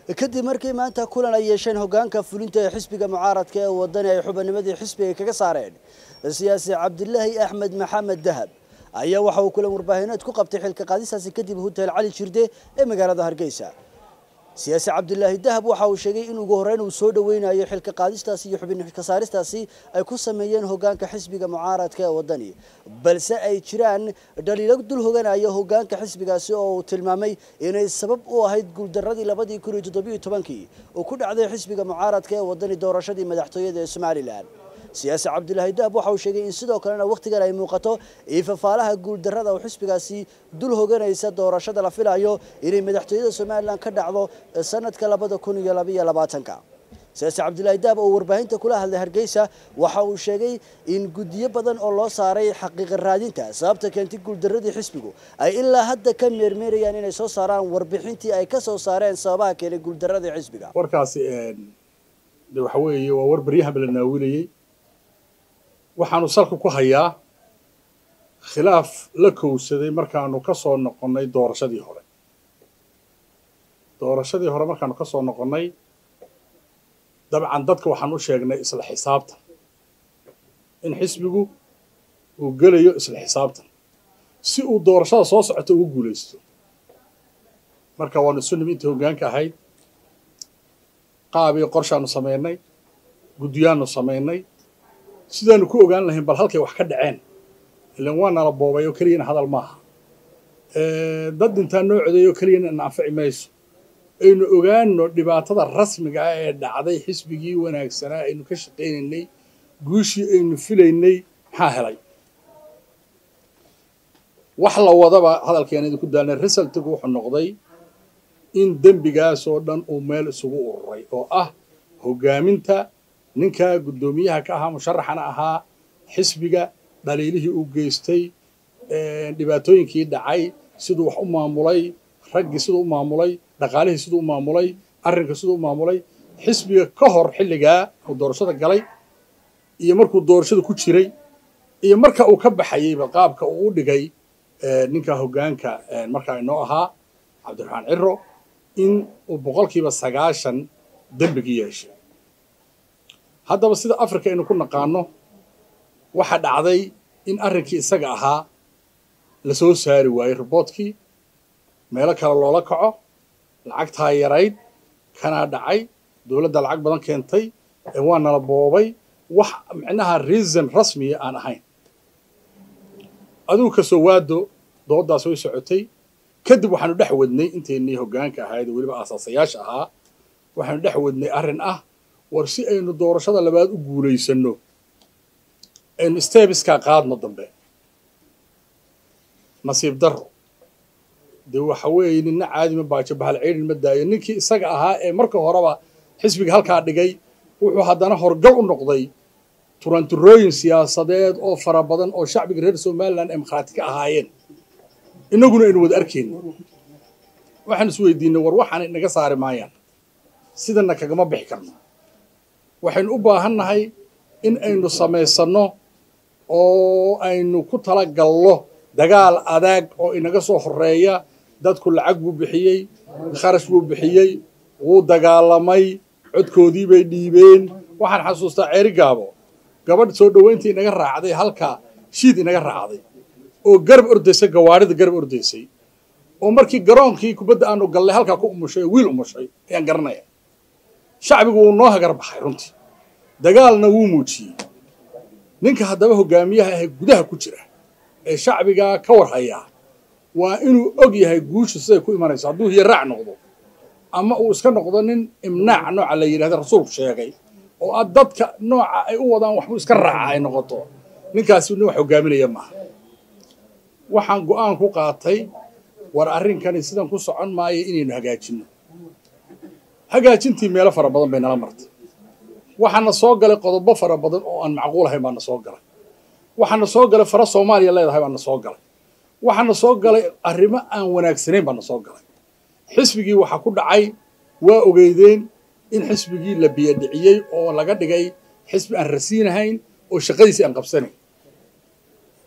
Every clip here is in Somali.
kadib markii maanta kulan ay yeesheen hogaanka fulinta ee xisbiga mucaaradka ee wadani ay xubnimadii xisbiga kaga saareen siyaasi Cabdilaahi Axmed Maxamed Dahab ayaa waxa uu kulan warbaahineed ku qabtay xilka qaadistaasi kadib hotel Cali Jirde ee magaalada Hargeysa. siyaasi Cabdilaahi Dahab waxa uu sheegay in ugu horeyn uu soo dhaweynayo xilka qaadistaasi iyo xubin ka saaristaasi ay ku sameeyeen hogaanka xisbiga mucaaradka ee wadani balse ay jiraan dhaliilo dul hoganaya hogaanka xisbigaasi oo uu tilmaamay inay sabab u ahayd guuldaradii 2017 oo ku dhacday xisbiga mucaaradka ee wadani doorashadii madaxtooyada ee Soomaaliland. siyaasi Cabdilaahi Dahab waxa uu sheegay in sidoo kale waqtigan ay muuqato ifafaalaha guuldarada oo xisbigaasi dul hoganaysa doorashada la filayo inay madaxtooyada Soomaaliland ka dhacdo sanadka 2022. siyaasi Cabdilaahi Dahab oo warbaahinta kula hadlay Hargeysa waxa uu sheegay in gudiyo badan oo loo saaray xaqiiqo raadinta sababta keentay guuldaradii xisbigu ay ilaa hadda ka meermeerayaan inay soo saaraan warbixintii ay ka soo saareen sababaha keenay guuldaradii xisbiga. warkaasi waxa weeye waa warbaryahan balnaawilayay waxaanu salka ku hayaa khilaaf la kowsaday markaanu ka soo noqonnay doorashadii hore markaanu ka soo noqonnay dabcan dadka waxaan u sheegnay isla xisaabtan in xisbigu uu gelayo isla xisaabtan si uu doorashada soo socota ugu guulaysto marka waanu isu nimi intii hoggaanka ahayd qaabiyo qorshaanu samaynay guddiyaanu samaynay sidaanu ku ogaan lahayn bal halkay wax ka dhaceen ilaan waa nala boobay oo keliyana hadal maaha dad intaan noo codeeyo keliyana anfaci mayso aynu ogaano dhibaatada rasmiga ah ee dhacday xisbigii wanaagsanaa aynu ka shaqaynaynay guushii aynu filaynay maxaa helay wax la wadaba hadalkeena idinku daalnay resultigu wuxuu noqday in dembigaas oo dhan uu meel isugu ururay oo ah hoggaaminta ninka guddoomiyaha ka ahaa musharaxana ahaa xisbiga dhaliilihii uu geystay dhibaatooyinkii dhacay siduu wax u maamulay raggii siduu u maamulay dhaqaalihii siduu u maamulay arrinka siduu u maamulay xisbiga ka hor xilligaa uu doorashada galay iyo markuu doorashada ku jiray iyo marka uu ka baxayeyba qaabka uu u dhigay ninka hoggaanka markaa inoo ahaa cabdiraxmaan ciro in uu 90% dembigii yeeshay haddaba sida afrika aynu ku naqaano waxa dhacday in arrinkii isaga ahaa la soo saari waayey riboodkii meelo kale loola kaco lacagtaa yarayd kana dhacay dowladda lacag badan keentay waa nala boobay wax macnaha reason rasmi aan ahayn aduu ka soo waado doodaas way socotay kadib waxaanu dhex wadnay inteennii hoggaanka ahayd weliba aasaasayaasha ahaa waxaanu dhex wadnay arrin ah war si aynu doorashada labaad u guulaysano aynu stebiska qaadno dambe nasiib daro dee waxa weeye ninna caadi ma baajo bahal ciidhin ma daayo ninkii isaga ahaa ee marka horeba xisbiga halkaa dhigay wuxuu haddana horgal u noqday turanturooyin siyaasadeed oo fara badan oo shacbiga reer Somaliland ay markhaati ka ahaayeen innaguna aynu wada arkayno waxaan is weydiinay war waxaan inaga saari maayaan sidana kagama bixi karno waxaynu u baahannahay in aynu samaysano oo aynu ku tala gallo dagaal adag oo inaga soo horeeya dadku lacag buu bixiyey kharash buu bixiyey wuu dagaalamay codkoodii bay dhiibeen waxaan xasuustaa ceeri gaabo gabadh soo dhaweyntii inaga raacday halka shiid inaga raacday oo garab ordaysay gawaarida garab ordaysay oo markii garoonkii kubadda aanu galnay halka ku umushay wiil umushay ayaan garanaya shacbigu wuu noo hagar baxay runtii dagaalna wuu muujiyey ninka haddaba hoggaamiyaha ah gudaha ku jira ee shacbiga ka warhaya waa inuu og yahay guusha siday ku imanayso hadduu hiyaraac noqdo ama uu iska noqdo nin imnaac nooca la yidhahda rasuulku sheegay oo aad dadka nooca ay u wadaan waxbuu iska raaca ay noqoto ninkaasi nin wax hoggaaminaya maaha waxaan go'aan ku qaatay war arrinkani sidan ku socon maayo inaynu hagaajinno hagaajintii meelo fara badan bay nala martay waxaana soo galay qodobo fara badan oo aan macquul ahayn baana soo galay waxaana soo galay fara Soomaaliya leedahay baana soo galay waxaana soo galay arrimo aan wanaagsanayn baana soo galay xisbigii waxa ku dhacay waa ogeydeen in xisbigii la biyadhiciyey oo laga dhigay xisbi aan rasiinahayn oo shaqadiisii aan qabsanayn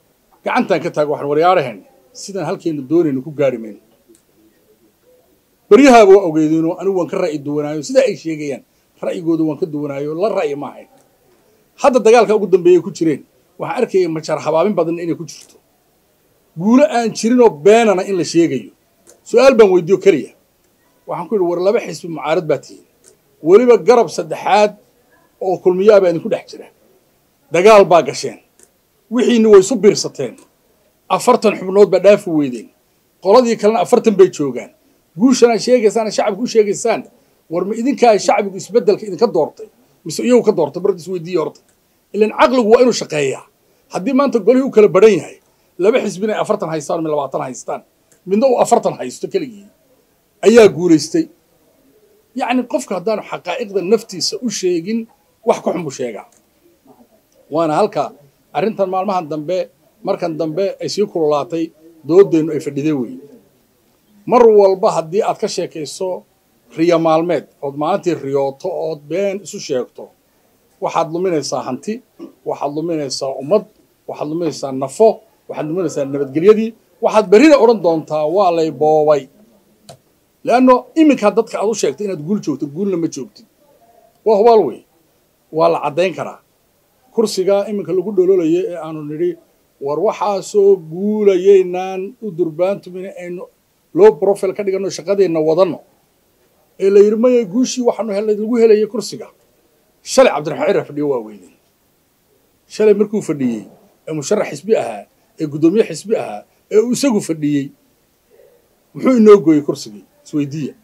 gacantaan ka taag waxaan waryaarahayn sidan halkeenu doonayno ku gaari mayno بريها أبو أوجدينه أنا وان كرأي الدونايو سيدا أي شيء جيان رأي جودو وان كدونايو لا رأي معي هذا الدجال كقدم بيه كشرين وحركة مشار حبابين بدن إني كشرته قول أن شيرينه بين أنا إلا شيء جيو سؤال بن ويديو كريه وحنقول ورلا بحس بمعارض باتين ولي بقرب صدحات أو كل مياه بين كل حجرة دجال باقشين وحين ويصبر ستين أفرتن حملات بدافع ويدين قرادي كلنا أفرتن بيتشوجان قوش أنا شيء أنا شعب قوش شيء إنسان ورم إذن كان الشعب يتبدل إذن كدورته مسؤوليه كدورته برد سويدي يورته إلا عقله هو إنه شقية حدي ما أنت تقوليه وكل بدين هاي لا بحس بنا أفرتن هايستان من الوطن هايستان من دو أفرتن هايستكلي أيها قوليستي يعني قفك هدانو حقائق النفتي سأشيجين وحكو حمو شيجا وانا هالكا أرنتان مالمهان دنبي مركان دنبي أيسيوكو لاتي دودين إفرديوي مر والبا هدي أدكا شيكيسو ريا مالميد أود مالتي ريوتو أود بين إسو شيكتو waxaad luminaysaa hanti waxaad luminaysaa ummad waxaad luminaysaa nafo waxaad luminaysaa nabadgelyadii waxaad berina oran doontaa waa lay boobay laano iminka dadka aad u sheegtay inaad guul joogto guulna ma joogtid waa hubaal wey waa la cadeyn karaa kursiga iminka lagu dhololayo ee aanu niri war waxa soo guulayeynaan u durbaantumina aynu low profile ka dhigano shaqadeena wadano ee la yirmay guushii waxaanu helay lagu helay kursiga شلي عبد الرحمن رفدي واويدين شلي مركو فديي مشرح حزبي اها قدوميه حزبي اها اسغو فديي محو انو غوي كرسي سويديه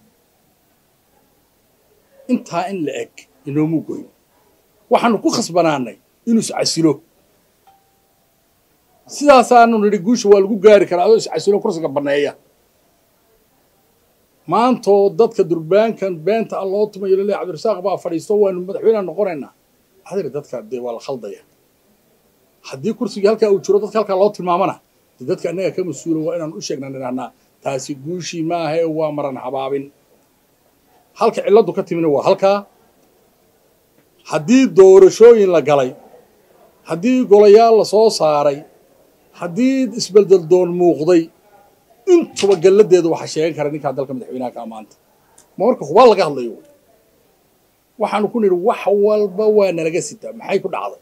انتا ان لاك انو مو غوي waxaanu ku khasbanaanay inuu iscasilo sidaas aanu niri guush waa lagu gaari karaa oo iscasilo kursiga baneeya maanto dadka durbaankan beenta Allah tumayo leeyahay Cabdirasaaq baa fadhiisto waanu madaxweynaha noqonaynaa hadir dadka deey waa la khaldaya hadii kursiga halka uu jiro dadka halka loo tilmaamana dadka anaga ka mas'uul waa inaan u sheegnaa taasi guushi ma aha waa maran habaabin halka ciladu ka timina waa halka hadii doorashooyin la galay hadii golayaal la soo saaray hadii isbedel doon muuqday intuba galadeedu waxa sheegan kara ninka dalka madaxweynaha ka maanta marka huwa laga hadlayo waxaanu ku niri wax walba waa nalaga sita maxay ku dhacday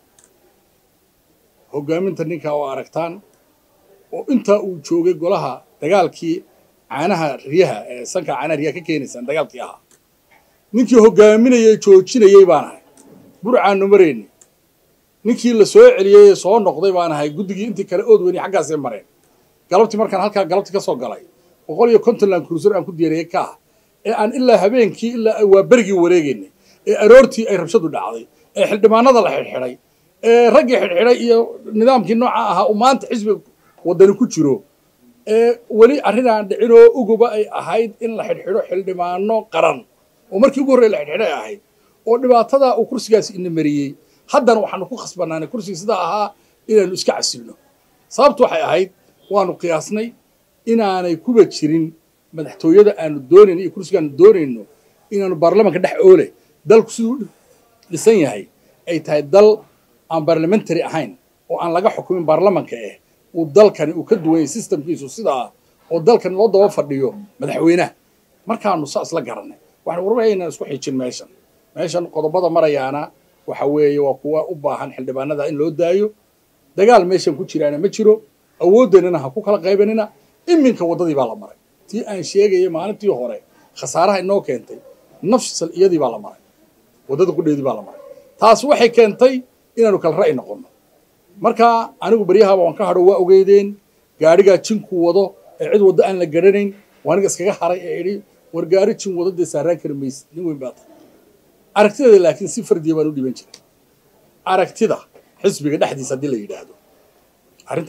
hogaaminta ninka oo aragtaan oo inta uu joogay golaha dagaalkii caanaha riyaha ee sanka caanaha riyaha ka keenaysan dagaalkii ah ninkii hogaaminayay joojinayay baan ahay burcaan numareeni ninkii la soo celiyay soo noqday baan ahay guddigii intii kale ood weyn xaggaas ay mareen galabti markaan halka galabti ka soo galay 150 Land Cruiser aan ku diyaariyay ka ee aan ilaa habeenkii ilaa waa berigii wareegeynay ee aroortii ay rabshadu dhacday ee xildhibaanada la xirxiray ee rag xirxiray iyo nidaamkii nooca ahaa oo maanta xisbi wadani ku jiro ee wali arrin aan dhicin oo uguba ay ahayd in la xirxiro xildhibaano qaran oo markii ugu horreeyay la xirxiray ahayd oo dhibaatada uu kursigaas in mariyay haddana waxaanu ku khasbanaanay kursiga sida ahaa inaanu iska casilno sababtu waxay ahayd waanu qiyaasnay inaanay kuba jirin madaxtooyada aanu doonayno iyo kursigaanu doonayno inaanu baarlamaanka dhex oole dalku siduu dhisan yahay ay tahay dal aan parliamentary ahayn oo aan laga xukumin baarlamaanka uu dalkani uu ka duwan yahay systemkiisu sidaa oo dalkan loo daba fadhiyo madaxweynaha markaanu saas la garanay waxaan warwaynaa isku xijin meeshan qodobada marayaana waxa weeye waa kuwa u baahan xildhibaanada in loo daayo dagaal meeshan ku jiraana ma jiro awoodeenana ha ku kala qaybanina iminka wadadii baa la maray tii aan sheegay maalintii hore khasaaraha inoo keentay nafsal iyadii baa la maray wadada ku dheedii baa la maray taas waxay keentay inaanu kala ra'y noqono marka anigu bariyaha waan ka hadho waa ogeydeen gaariga jinku wado ee cid wada aan la garanayn waaniga iskaga haray ee iri war gaari jin wadada saaraan karmays nin weyn baa aragtida laakiin si fardiya baan u dhiban jiray aragtida xisbiga dhexdiisa hadii la yiraahdo arrinta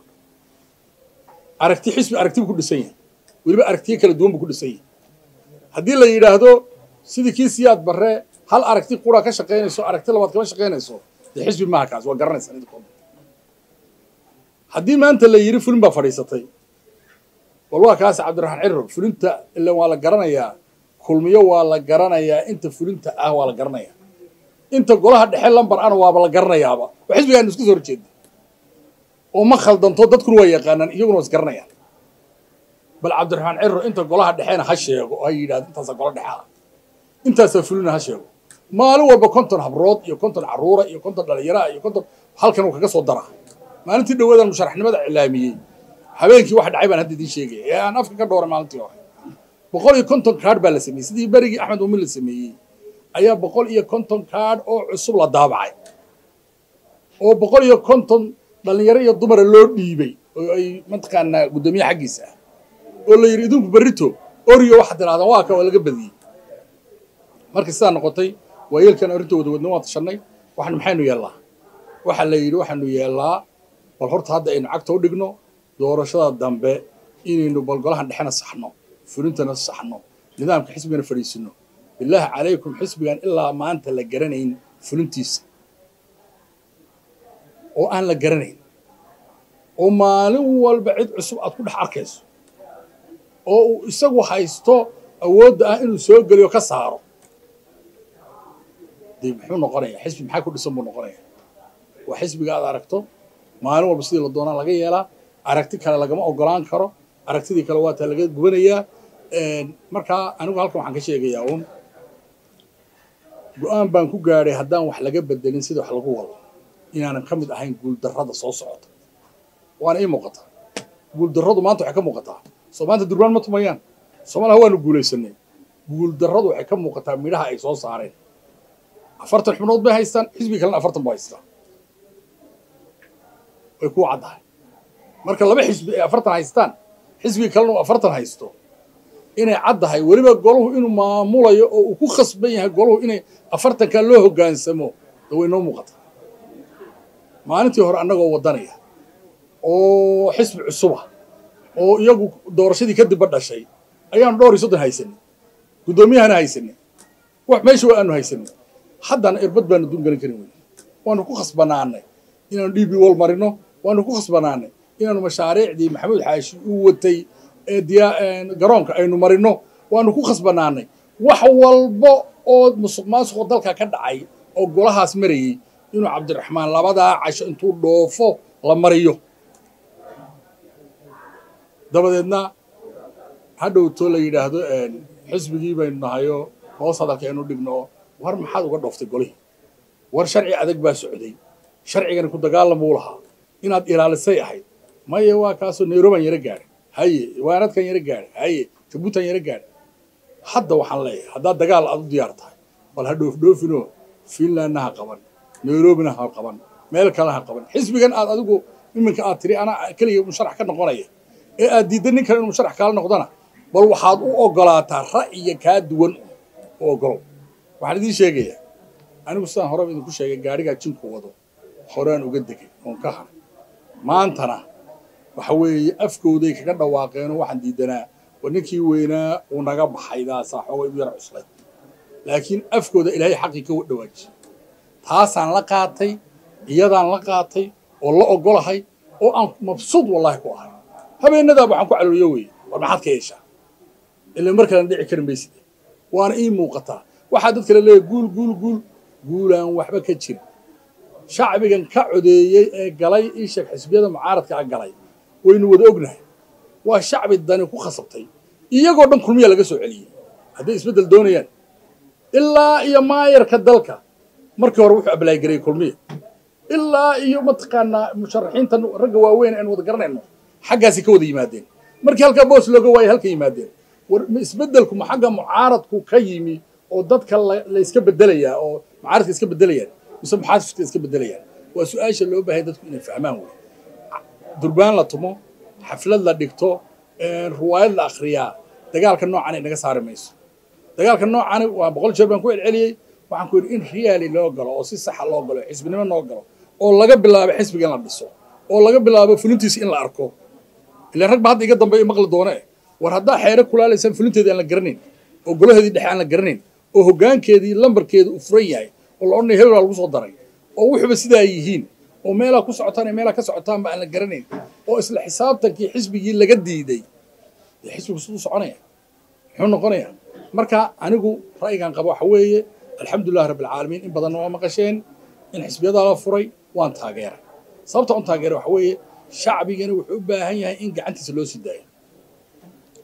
aragti xisbi aragti ku dhisan yahay waliba aragtiyo kala duwan ku dhisan yahay hadii la yiraahdo sidii kiisiyaad barre hal aragti qura ka shaqeynayso aragti labaad kama shaqeynayso xisbi ma kaas waa garanaysan idinku hadii maanta la yiri fulin ba fadhiisatay walaa kaas Cabdiraxmaan Cirro fulinta illa waa la garanayaa kulmiyo waa la garanayaa inta fulinta ah waa la garanayaa inta golaha dhexe lambar ana waa la garanayaaba xisbigaan isku soo horjeeday oo ma khaldanto dadku way yaqaanaan iyaguna is garanayaan bal cabdiraxmaan cirro inta golaha dhexeena ha sheego oo ha yidhahdo intaasa gola dhexe ah intaasaa fulina ha sheego maalin walba 50 habrood iyo 50 carruura iyo 50 dhalinyaro iyo 50 halkan uu kaga soo daraa maalintii dhawadan musharaxnimada cilaamiyey habeenkii wax dhacay baan hadda idin sheegay ee aan afka ka dhooray maalintii hore 150 kaadh baa la sameeyey sidii barigii axmed umin la sameeyey ayaa 150 kaadh oo cusub la daabacay oo 150 dhalinyaro iyo dumar loo dhiibay oo ay mataqaana gudoomiye xaqiisa ah oo la yiri idinku barito oriyo waxa tiraahdo waa ka laga badiyay markii sidaa noqotay waayelkan arintooda wadno waa tashanay waxaan maxaynu yeelnaa waxa la yiri waxaanu yeelnaa bal horta hadda aynu cagta u dhigno doorashada dambe inaynu bal golahan dhexna saxno fulintana saxno nidaamka xisbigana fariisino billahi calaykum xisbigan ilaa maanta la garanayn fulintiisa oo aan la garanayn oo maalin walba cid cusub aad ku dhex arkayso oo uu isagu haysto awoodda ah inuu soo geliyo ka saaro dib muxuu noqonayaa xisbi maxaa ku dhisan buu noqonayaa waa xisbiga aad aragto maalin walba sidii la doonaa laga yeelaa aragti kale lagama ogolaan karo aragtidii kale waa taa laga gubanayaa markaa anigu halkan waxaan ka sheegayaa uun go-aan baan ku gaadhay haddaan wax laga bedelin sida wax lagu wado inaanan ka mid ahayn guuldarrada soo socota waana ii muuqataa guuldarradu maanta waxay ka muuqataa soo maanta durbaan ma tumayaan Soomaaliya waanu guulaysanay guuldarradu waxay ka muuqataa midhaha ay soo saareen 40 xubnood bay haystaan xisbi kalena 40 bay haystaan way ku caddahay marka laba xisbi ay 40 haystaan xisbi kalena 40 haysto inay caddahay waliba goluhu inuu maamulayo oo uu ku khasban yahay goluhu inay 40 ka loo hogaansamo way noo muuqataa maalintii hore annagoo wadanaya oo xisbi cusub ah oo iyagu doorashadii kadib dhashay ayaan dhowr iyo 30 haysanay gudoomiyahana haysanay wax meesha aanu haysanay haddana irbad baanu dungalin karin weyn waanu ku khasbanaanay inaanu DB wal marino waanu ku khasbanaanay inaanu mashaariicdii maxamuud xaashi uu watay ee garoonka aynu marino waanu ku khasbanaanay wax walba oo musuqmaasuq dalka ka dhacay oo golahaas marayay inuu cabdiraxmaan labadaa casho intuu dhoofo la mariyo dabadeedna hadhowto la yidhaahdo xisbigii baynu nahayo hoos hadalka aynu dhigno war maxaad uga dhooftay golihii war sharci adag baa socday sharcigana ku dagaalamuu lahaa inaad ilaalisay ahayd maya waa kaasoo nairobi yara gaadhay haye waanadkan yara gaadhay haye jabuutan yara gaadhay hadda waxaan leeyahay haddaad dagaal aad u diyaar tahay bal ha dhoofdhoofino finlandna ha qaban nairobina ha qaban meel kale ha qaban xisbigan aad adigu iminka aad tiri ana kaliya musharax ka noqonaya ee aad diiday nin kale inuu musharax kala noqdana bal waxaad u ogolaataa ra'yiga kaa duwan oo ogolow waxaan idiin sheegayaa anigu sidaan horeba idinku sheegay gaadhigaa jinku wado horaan uga degay oon ka haray maantana waxa weeye afkooday kaga dhawaaqeenoo waxaan diidanaa waa ninkii weynaa uu naga baxay daasaa xoogay u yar cuslay laakiin afkooda ilaahay xaqii ka dhawaaji taasaan la qaatay iyadaan la qaatay oo la ogolahay oo aan mabsuud wallaahi ku ahay habeenadaa waxaan ku calooliyo weeye war maxaad ka yeeshaa ilaa mar kalena dhici karin maysid waana ii muuqataa waxaa dad kale leeyahay guulaan waxba ka jirin shacbigan ka codeeyey ee galay ii sheeg xisbiyada mucaaradka ah galay waynu wada ognahay waa shacbi dani ku khasabtay iyagoo dhan kulmiya laga soo celiyey hadday isbeddel doonayaan ilaa iyo maayarka dalka markii hore wuxuu ablaaygareeyey kulmiya ilaa iyo mataqaanaa musharaxiinta ragga waaweyn aan wada garanayno xaggaasi ka wada yimaadeen markii halkaa boos looga waayay halka yimaadeen war isbeddelku ma xagga mucaaradku ka yimi oo dadka la iska bedelayaa oo mucaaradka iska bedelayaan mise muxaafidka iska bedelayaan waa su-aasha loo baahay dadku inay fahmaan wey durbaan la tumo xaflad la dhigto ruwaayad la akhriyaa dagaalka noocan inaga saari mayso dagaalka noocani waa 100 jeer baan ku celceliyey waxaan ku yidhi in riyaali loo galo oo si saxa loo galo xisbinimo loo galo oo laga bilaabo xisbigan la dhiso oo laga bilaabo fulintiisa in la arko ilaa rag ba hadda iga dambeeyo maqli doone war haddaa xeere kulaalaysan fulinteedii aan la garanayn oo golaheedii dhexe aan la garanayn oo hoggaankeedii lambarkeedu u furan yahay oo la odhanaya hebel baa lagu soo daray oo wuxuuba sidaa yihiin oo meelaa ku socotaan iyo meelaa ka socotaanba aan la garanayn oo isla xisaabtankii xisbigii laga diiday dee xisbigu siduu soconaya muxuu noqonayaa marka anigu ra'yigan qaba waxa weeye alxamdulillahi rabbilcaalamiin in badanna waa maqasheen in xisbiyadaa la furay waan taageeray sababta un taageeray waxa weeye shacbigani wuxuu u baahan yahay in gacantiisa loo sii daayo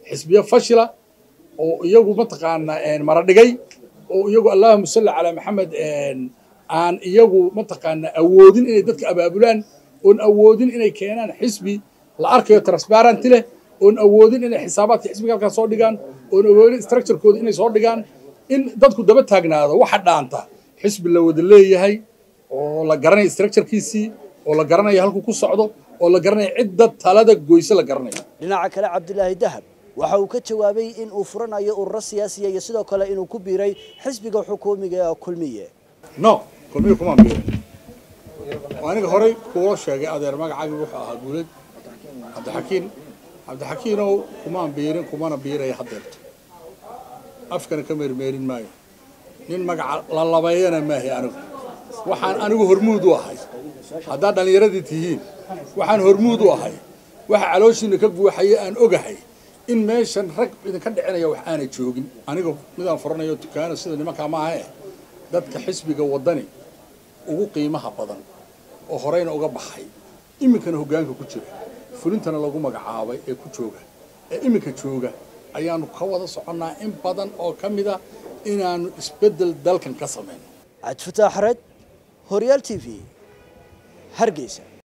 xisbiyo fashila oo iyagu mataqaanaa maradhigay oo iyagu allahumma salli calaa maxamed aan iyagu mataqaanaa awoodin inay dadka abaabulaan oon awoodin inay keenaan xisbi la arkayo transparent leh oon awoodin inay xisaabaadka xisbiga halkaas soo dhigaan oon awoodin structurekooda inay soo dhigaan in dadku daba taagnaado waxa dhaanta xisbi la wada leeyahay oo la garanayo structurekiisii oo la garanayo halku ku socdo oo la garanayo cidda talada goyse la garanayo dhinaca kale Cabdilaahi Dahab waxa uu ka jawaabay in uu furanayo urur siyaasi iyo sidoo kale inuu ku biiray xisbiga xukuumiga ee Kulmiye kulmiye kuma biiray waaniga horey kuwa sheegay adeer magacaaga wuxuu ahaa guulad Cabdixakiin oo kuma biirin kumana biiray hadeerto afkana ka meermeerin maayo nin magaca la labayana maahay waxaan anigu hormuud u ahay hadaa dhalinyaradii tihiin waxaan hormuud u ahay waxa calooshiina ka buuxay aan ogahay in meeshan rag idin ka dhicinaya wax aan joogin anigu midaan furanayo dukaana sida nimanka ma aha dadka xisbiga wadani ugu qiimaha badan oo horeyna uga baxay iminkana hoggaanka ku jira fulintana lagu magacaabay ee ku jooga ee iminka jooga ayaanu ka wada soconaa in badan oo kamida inaanu isbedel dalkan ka sameeyno Cabdi Fataax Red Horyal TV Hargeysa.